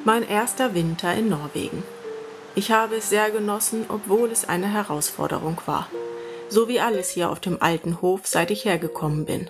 Mein erster Winter in Norwegen. Ich habe es sehr genossen, obwohl es eine Herausforderung war. So wie alles hier auf dem alten Hof, seit ich hergekommen bin.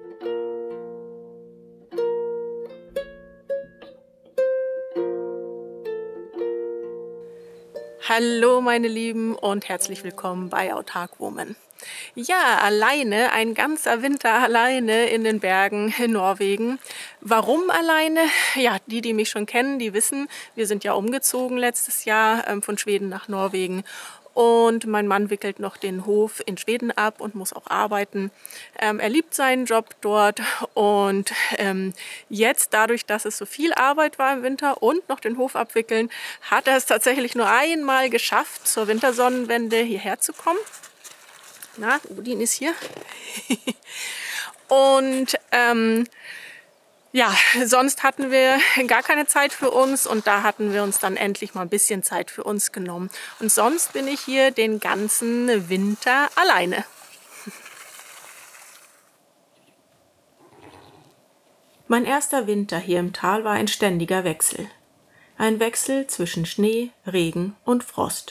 Hallo meine Lieben und herzlich willkommen bei Autark Woman. Ja, alleine, ein ganzer Winter alleine in den Bergen in Norwegen. Warum alleine? Ja, die mich schon kennen, die wissen, wir sind ja umgezogen letztes Jahr von Schweden nach Norwegen. Und mein Mann wickelt noch den Hof in Schweden ab und muss auch arbeiten. Er liebt seinen Job dort und jetzt, dadurch, dass es so viel Arbeit war im Winter und noch den Hof abwickeln, hat er es tatsächlich nur einmal geschafft, zur Wintersonnenwende hierher zu kommen. Na, Odin ist hier. Und ja, sonst hatten wir gar keine Zeit für uns und da hatten wir uns dann endlich mal ein bisschen Zeit für uns genommen. Und sonst bin ich hier den ganzen Winter alleine. Mein erster Winter hier im Tal war ein ständiger Wechsel. Ein Wechsel zwischen Schnee, Regen und Frost.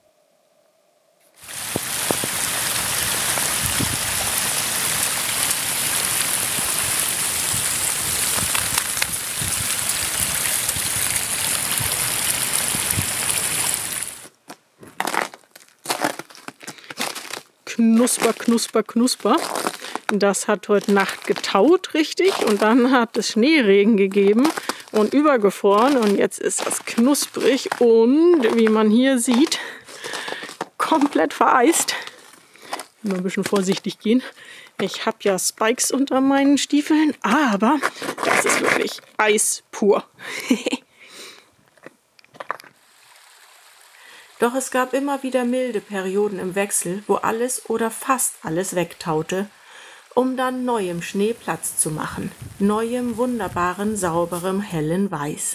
Knusper, knusper, knusper. Das hat heute Nacht getaut, richtig. Und dann hat es Schneeregen gegeben und übergefroren. Und jetzt ist das knusprig und, wie man hier sieht, komplett vereist. Mal ein bisschen vorsichtig gehen. Ich habe ja Spikes unter meinen Stiefeln, aber das ist wirklich Eis pur. Doch es gab immer wieder milde Perioden im Wechsel, wo alles oder fast alles wegtaute, um dann neuem Schnee Platz zu machen, neuem, wunderbaren, sauberem, hellen Weiß.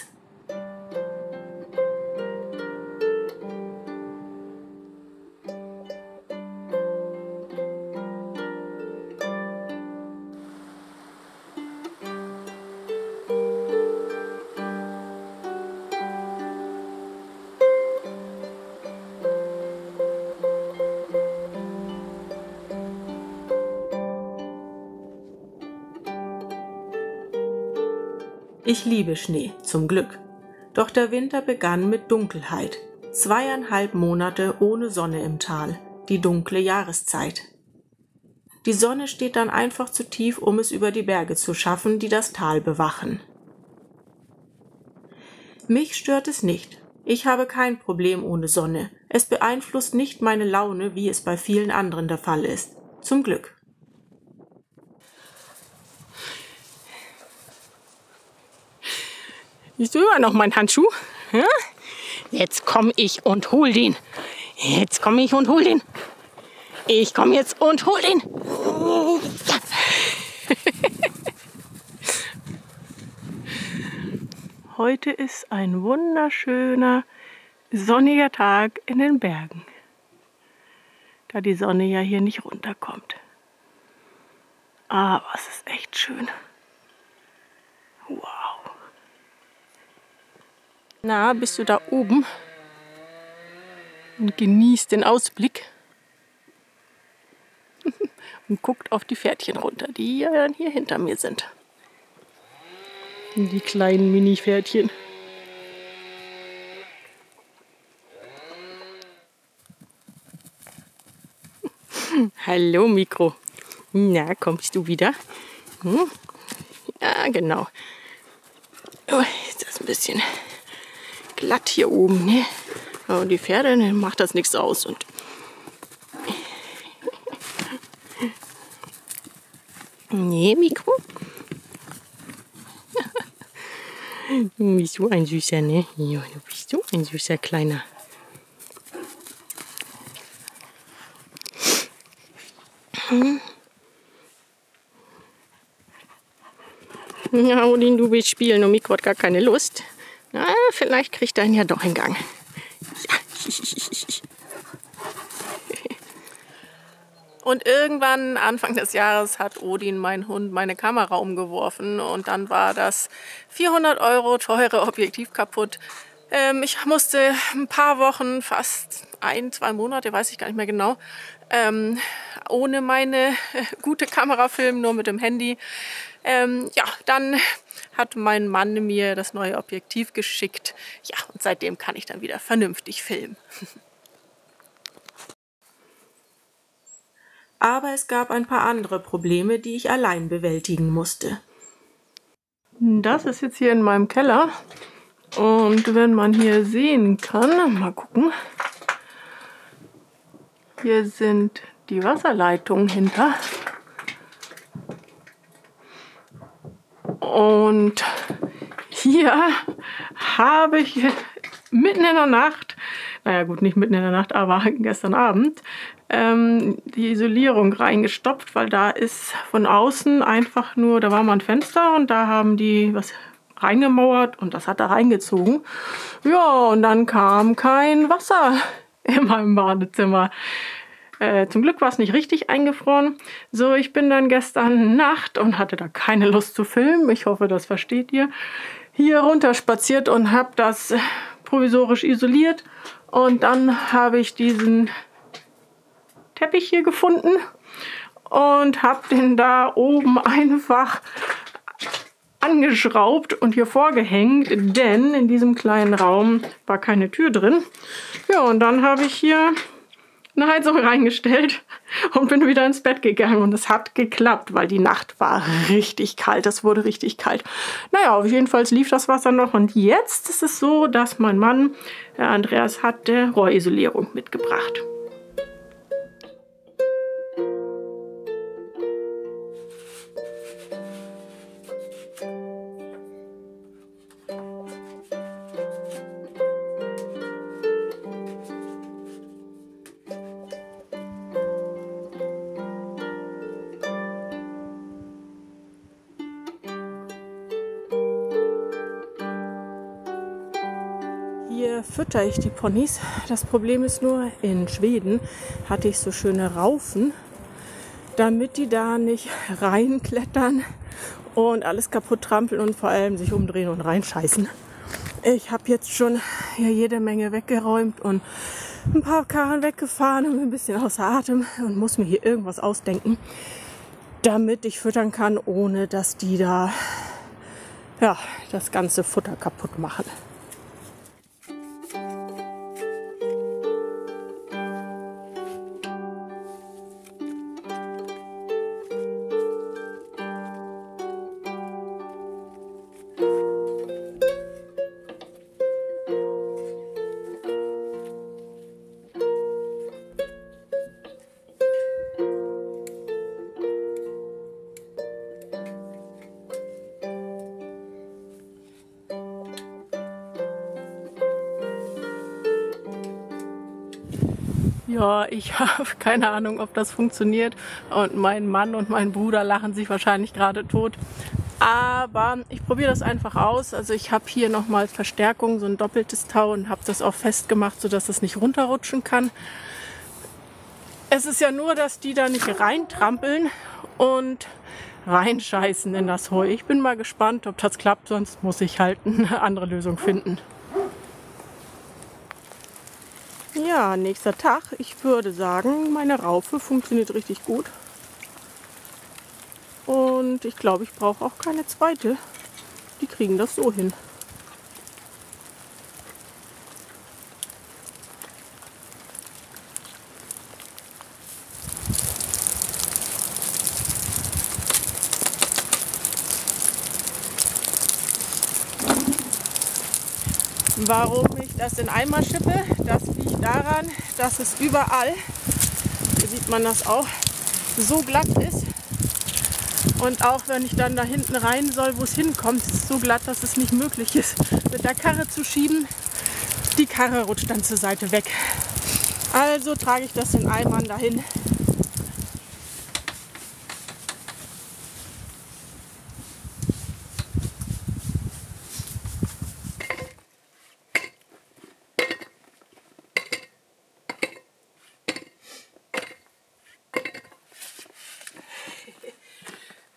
Ich liebe Schnee, zum Glück. Doch der Winter begann mit Dunkelheit. 2,5 Monate ohne Sonne im Tal, die dunkle Jahreszeit. Die Sonne steht dann einfach zu tief, um es über die Berge zu schaffen, die das Tal bewachen. Mich stört es nicht. Ich habe kein Problem ohne Sonne. Es beeinflusst nicht meine Laune, wie es bei vielen anderen der Fall ist. Zum Glück. Siehst du immer noch meinen Handschuh? Ja? Jetzt komme ich und hol den. Jetzt komme ich und hol den. Ich komme jetzt und hol den. Heute ist ein wunderschöner, sonniger Tag in den Bergen. Da die Sonne ja hier nicht runterkommt. Aber es ist echt schön. Wow. Na, bist du da oben und genießt den Ausblick und guckt auf die Pferdchen runter, die ja hier hinter mir sind. Die kleinen Mini-Pferdchen. Hallo Mikro. Na, kommst du wieder? Hm? Ja, genau. Oh, ist das ein bisschen glatt hier oben, ne? Aber die Pferde, ne, macht das nichts aus. Und nee, Mikro? Du bist so ein Süßer, ne? Ja, du bist so ein süßer Kleiner. Ja, Odin, du willst spielen und Mikro hat gar keine Lust. Na, vielleicht kriegt er ihn ja doch in Gang. Ja. Und irgendwann, Anfang des Jahres, hat Odin, mein Hund, meine Kamera umgeworfen. Und dann war das 400 € teure Objektiv kaputt. Ich musste ein paar Wochen, fast 1, 2 Monate, weiß ich gar nicht mehr genau, ohne meine gute Kamera filmen, nur mit dem Handy. Ja, dann hat mein Mann mir das neue Objektiv geschickt. Ja, und seitdem kann ich dann wieder vernünftig filmen. Aber es gab ein paar andere Probleme, die ich allein bewältigen musste. Das ist jetzt hier in meinem Keller. Und wenn man hier sehen kann, mal gucken, hier sind die Wasserleitungen hinter. Und hier habe ich mitten in der Nacht, naja gut, nicht mitten in der Nacht, aber gestern Abend, die Isolierung reingestopft, weil da ist von außen einfach nur, da war mal ein Fenster und da haben die was reingemauert und das hat da reingezogen. Ja, und dann kam kein Wasser in meinem Badezimmer. Zum Glück war es nicht richtig eingefroren. So, ich bin dann gestern Nacht und hatte da keine Lust zu filmen. Ich hoffe, das versteht ihr. Hier runter spaziert und habe das provisorisch isoliert. Und dann habe ich diesen Teppich hier gefunden und habe den da oben einfach angeschraubt und hier vorgehängt, denn in diesem kleinen Raum war keine Tür drin. Ja, und dann habe ich hier eine Heizung reingestellt und bin wieder ins Bett gegangen. Und es hat geklappt, weil die Nacht war richtig kalt. Es wurde richtig kalt. Naja, auf jeden Fall lief das Wasser noch. Und jetzt ist es so, dass mein Mann, der Andreas, hat Rohrisolierung mitgebracht. Hier fütter ich die Ponys. Das Problem ist nur, in Schweden hatte ich so schöne Raufen, damit die da nicht reinklettern und alles kaputt trampeln und vor allem sich umdrehen und reinscheißen. Ich habe jetzt schon hier jede Menge weggeräumt und ein paar Karren weggefahren und bin ein bisschen außer Atem und muss mir hier irgendwas ausdenken, damit ich füttern kann, ohne dass die da ja, das ganze Futter kaputt machen. Ja, ich habe keine Ahnung, ob das funktioniert. Und mein Mann und mein Bruder lachen sich wahrscheinlich gerade tot. Aber ich probiere das einfach aus. Also ich habe hier nochmal Verstärkung, so ein doppeltes Tau und habe das auch festgemacht, sodass es nicht runterrutschen kann. Es ist ja nur, dass die da nicht reintrampeln und reinscheißen in das Heu. Ich bin mal gespannt, ob das klappt, sonst muss ich halt eine andere Lösung finden. Ja, nächster Tag. Ich würde sagen, meine Raufe funktioniert richtig gut. Und ich glaube, ich brauche auch keine zweite. Die kriegen das so hin. Warum ich das in Eimer schippe, das liegt daran, dass es überall, hier sieht man das auch, so glatt ist. Und auch wenn ich dann da hinten rein soll, wo es hinkommt, ist es so glatt, dass es nicht möglich ist, mit der Karre zu schieben. Die Karre rutscht dann zur Seite weg. Also trage ich das in Eimern dahin.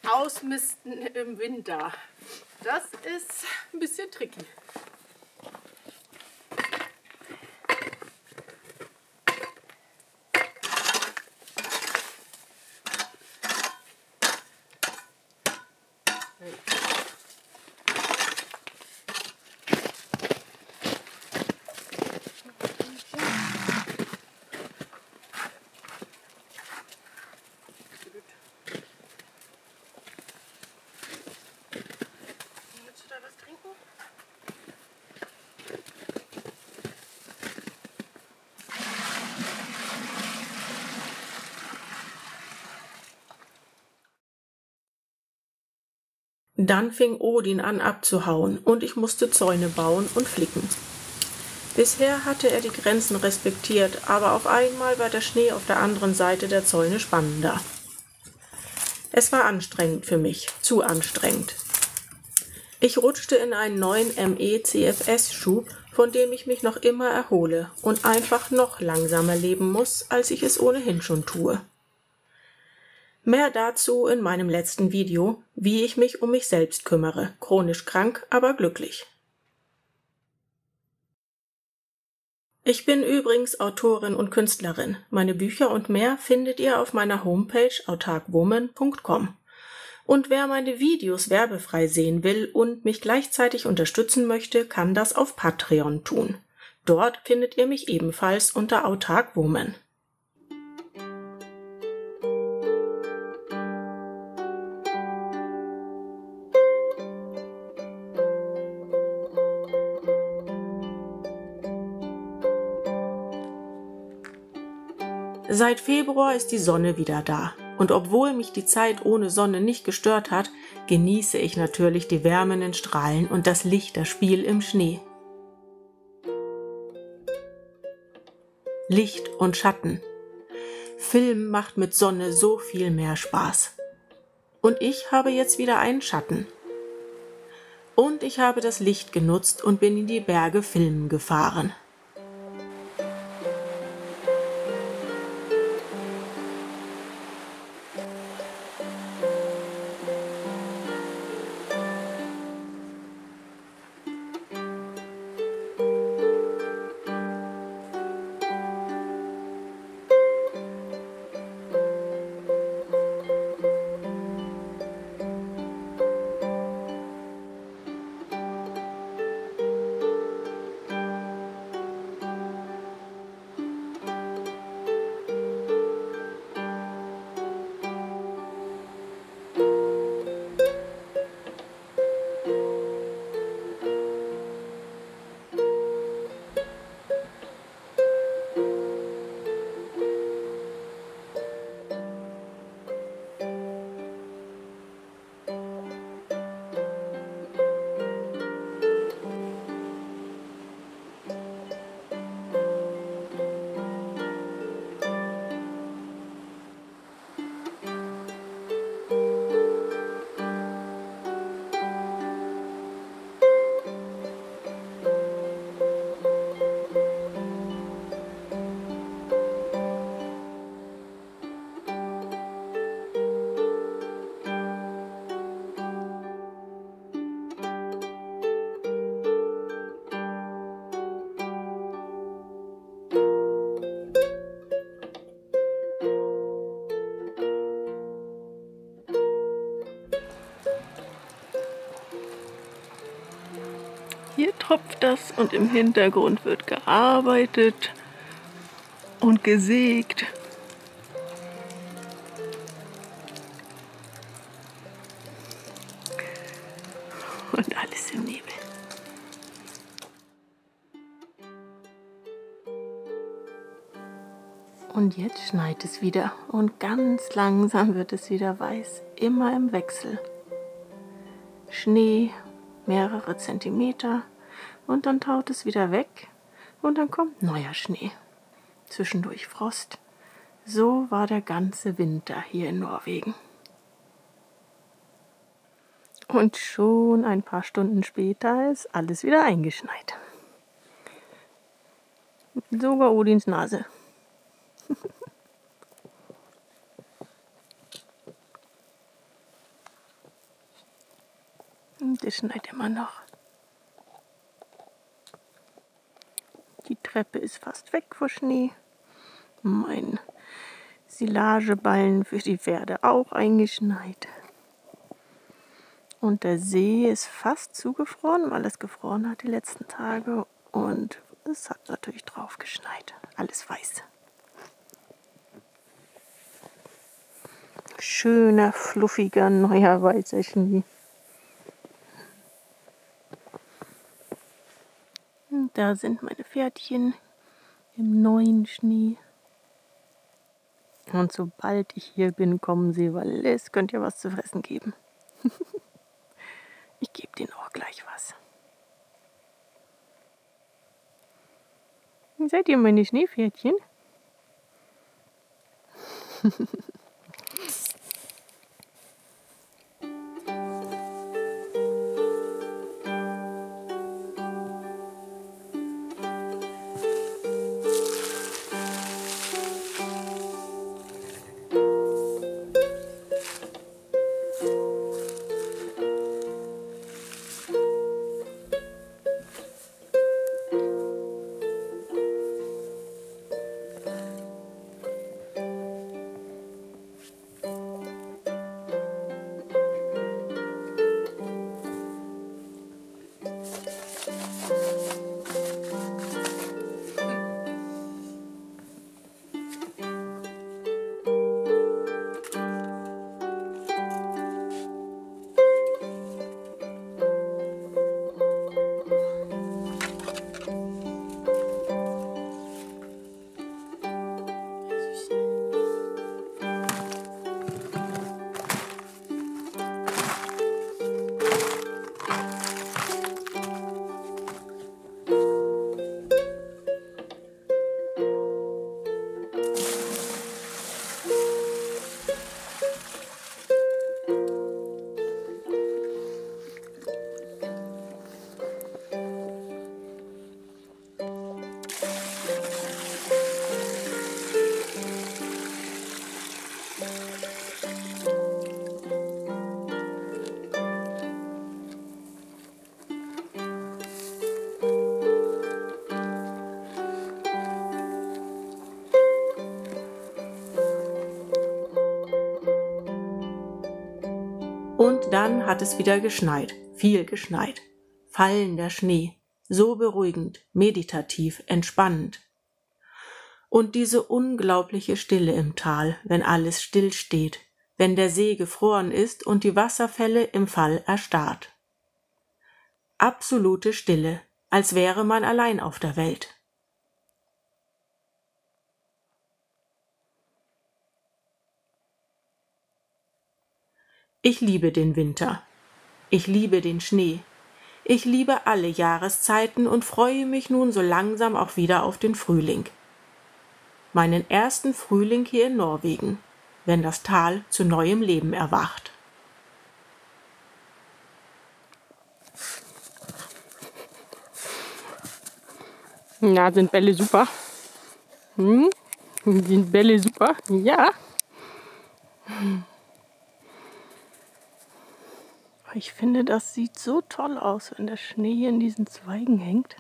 Ausmisten im Winter. Das ist ein bisschen tricky. Willst du da was trinken? Dann fing Odin an abzuhauen und ich musste Zäune bauen und flicken. Bisher hatte er die Grenzen respektiert, aber auf einmal war der Schnee auf der anderen Seite der Zäune spannender. Es war anstrengend für mich, zu anstrengend. Ich rutschte in einen neuen ME-CFS-Schub, von dem ich mich noch immer erhole und einfach noch langsamer leben muss, als ich es ohnehin schon tue. Mehr dazu in meinem letzten Video, wie ich mich um mich selbst kümmere, chronisch krank, aber glücklich. Ich bin übrigens Autorin und Künstlerin. Meine Bücher und mehr findet ihr auf meiner Homepage autarkwoman.com. Und wer meine Videos werbefrei sehen will und mich gleichzeitig unterstützen möchte, kann das auf Patreon tun. Dort findet ihr mich ebenfalls unter autarkwoman. Seit Februar ist die Sonne wieder da. Und obwohl mich die Zeit ohne Sonne nicht gestört hat, genieße ich natürlich die wärmenden Strahlen und das Lichterspiel im Schnee. Licht und Schatten. Film macht mit Sonne so viel mehr Spaß. Und ich habe jetzt wieder einen Schatten. Und ich habe das Licht genutzt und bin in die Berge filmen gefahren. Hier tropft das und im Hintergrund wird gearbeitet und gesägt. Und alles im Nebel. Und jetzt schneit es wieder und ganz langsam wird es wieder weiß, immer im Wechsel. Schnee, mehrere Zentimeter und dann taut es wieder weg und dann kommt neuer Schnee. Zwischendurch Frost. So war der ganze Winter hier in Norwegen. Und schon ein paar Stunden später ist alles wieder eingeschneit. Sogar Odins Nase. Das schneit immer noch. Die Treppe ist fast weg vor Schnee. Mein Silageballen für die Pferde auch eingeschneit. Und der See ist fast zugefroren, weil es gefroren hat die letzten Tage. Und es hat natürlich drauf geschneit. Alles weiß. Schöner, fluffiger, neuer, weißer Schnee. Und da sind meine Pferdchen im neuen Schnee. Und sobald ich hier bin, kommen sie, weil es könnte ja was zu fressen geben. Ich gebe denen auch gleich was. Seid ihr meine Schneepferdchen? Und dann hat es wieder geschneit, viel geschneit. Fallender Schnee, so beruhigend, meditativ, entspannend. Und diese unglaubliche Stille im Tal, wenn alles still steht, wenn der See gefroren ist und die Wasserfälle im Fall erstarrt. Absolute Stille, als wäre man allein auf der Welt. Ich liebe den Winter. Ich liebe den Schnee. Ich liebe alle Jahreszeiten und freue mich nun so langsam auch wieder auf den Frühling. Meinen ersten Frühling hier in Norwegen, wenn das Tal zu neuem Leben erwacht. Na, sind Bälle super? Sind Bälle super? Ja. Ich finde, das sieht so toll aus, wenn der Schnee hier in diesen Zweigen hängt.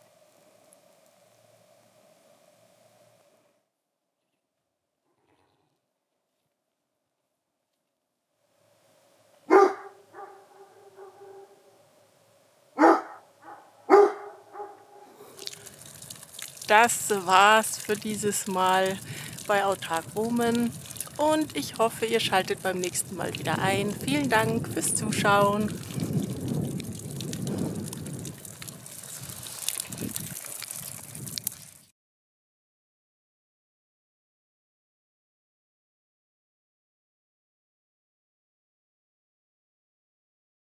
Das war's für dieses Mal bei Autark Woman. Und ich hoffe, ihr schaltet beim nächsten Mal wieder ein. Vielen Dank fürs Zuschauen.